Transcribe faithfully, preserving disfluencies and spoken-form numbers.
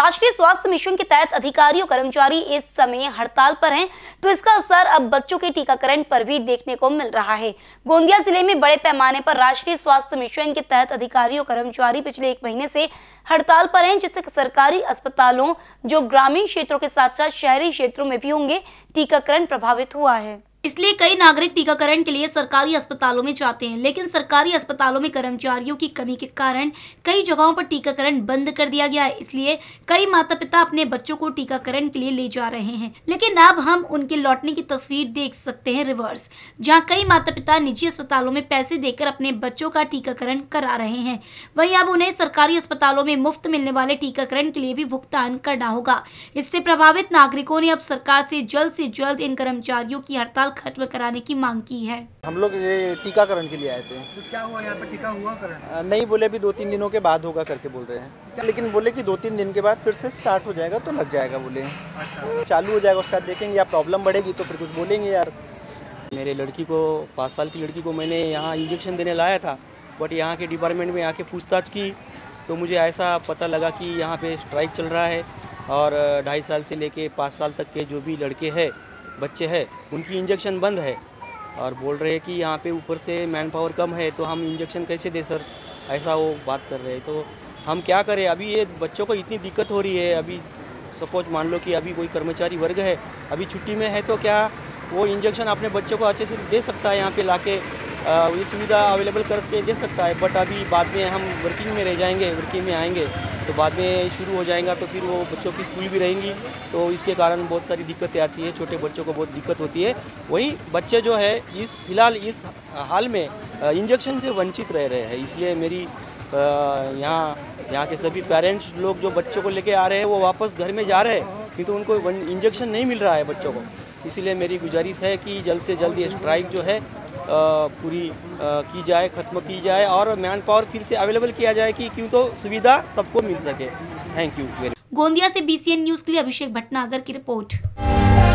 राष्ट्रीय स्वास्थ्य मिशन के तहत अधिकारी और कर्मचारी इस समय हड़ताल पर हैं, तो इसका असर अब बच्चों के टीकाकरण पर भी देखने को मिल रहा है। गोंदिया जिले में बड़े पैमाने पर राष्ट्रीय स्वास्थ्य मिशन के तहत अधिकारी और कर्मचारी पिछले एक महीने से हड़ताल पर हैं, जिससे सरकारी अस्पतालों जो ग्रामीण क्षेत्रों के साथ साथ शहरी क्षेत्रों में भी होंगे टीकाकरण प्रभावित हुआ है। इसलिए कई नागरिक टीकाकरण के लिए सरकारी अस्पतालों में जाते हैं, लेकिन सरकारी अस्पतालों में कर्मचारियों की कमी के कारण कई जगहों पर टीकाकरण बंद कर दिया गया है। इसलिए कई माता पिता अपने बच्चों को टीकाकरण के लिए ले जा रहे हैं, लेकिन अब हम उनके लौटने की तस्वीर देख सकते हैं रिवर्स, जहां कई माता पिता निजी अस्पतालों में पैसे देकर अपने बच्चों का टीकाकरण करा रहे हैं। वहीं अब उन्हें सरकारी अस्पतालों में मुफ्त मिलने वाले टीकाकरण के लिए भी भुगतान करना होगा। इससे प्रभावित नागरिकों ने अब सरकार से जल्द से जल्द इन कर्मचारियों की हड़ताल खत्म कराने की मांग की है। हम लोग ये टीकाकरण के लिए आए थे। तो क्या हुआ यहाँ पे टीका हुआ करण? नहीं बोले, अभी दो तीन दिनों के बाद होगा करके बोल रहे हैं, लेकिन बोले कि दो तीन दिन के बाद फिर से स्टार्ट हो जाएगा तो लग जाएगा बोले। अच्छा। चालू हो जाएगा, उसका देखेंगे, या प्रॉब्लम बढ़ेगी तो फिर कुछ बोलेंगे यार। मेरे लड़की को पाँच साल की लड़की को मैंने यहाँ इंजेक्शन देने लाया था, बट यहाँ के डिपार्टमेंट में आके पूछताछ की तो मुझे ऐसा पता लगा कि यहाँ पे स्ट्राइक चल रहा है और ढाई साल से लेके पाँच साल तक के जो भी लड़के हैं बच्चे हैं उनकी इंजेक्शन बंद है, और बोल रहे हैं कि यहाँ पे ऊपर से मैन पावर कम है तो हम इंजेक्शन कैसे दे सर, ऐसा वो बात कर रहे हैं। तो हम क्या करें, अभी ये बच्चों को इतनी दिक्कत हो रही है। अभी सपोज मान लो कि अभी कोई कर्मचारी वर्ग है अभी छुट्टी में है, तो क्या वो इंजेक्शन अपने बच्चों को अच्छे से दे सकता है, यहाँ पे लाके ये सुविधा अवेलेबल करके दे सकता है। बट अभी बाद में हम वर्किंग में रह जाएंगे, वर्किंग में आएंगे तो बाद में शुरू हो जाएगा तो फिर वो बच्चों की स्कूल भी रहेंगी, तो इसके कारण बहुत सारी दिक्कतें आती है, छोटे बच्चों को बहुत दिक्कत होती है। वही बच्चे जो है इस फिलहाल इस हाल में इंजेक्शन से वंचित रह रहे हैं। इसलिए मेरी यहाँ यहाँ के सभी पेरेंट्स लोग जो बच्चों को लेके आ रहे हैं वो वापस घर में जा रहे हैं, किंतु उनको इंजेक्शन नहीं मिल रहा है बच्चों को। इसीलिए मेरी गुजारिश है कि जल्द से जल्द ये स्ट्राइक जो है पूरी की जाए, ख़त्म की जाए और मैन पावर फिर से अवेलेबल किया जाए कि क्यों तो सुविधा सबको मिल सके। Thank you. गोंदिया से बी सी एन न्यूज़ के लिए अभिषेक भटनागर की रिपोर्ट।